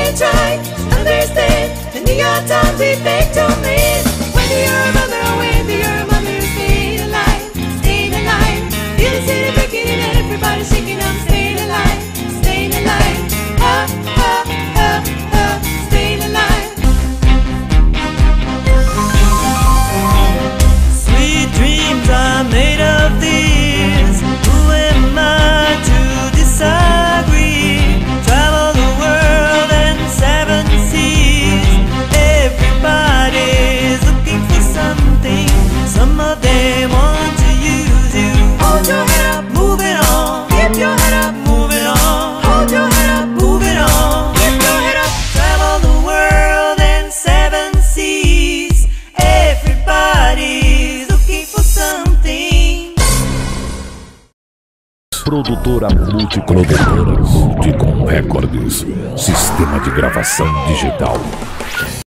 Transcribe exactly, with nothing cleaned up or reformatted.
and try, understand. The New York Times we fake to live. Whether you're a mother or whether you're a mother, stay alive, stay alive. Feel the city breaking and everybody shaking. I'm staying alive, staying alive. Ah, ah, ah, ah, staying alive. Sweet dreams are made of these. Who am I to disagree? Travel the world and seven seas. Everybody's looking for something. Some of them want to use you. Hold your head up, Moving on, keep your head up. moving on, Hold your head up, moving on. keep your head up. Travel the world and seven seas. Everybody's looking for something. Produtora Multicom. Produtora Multicom Records. Sistema de gravação digital.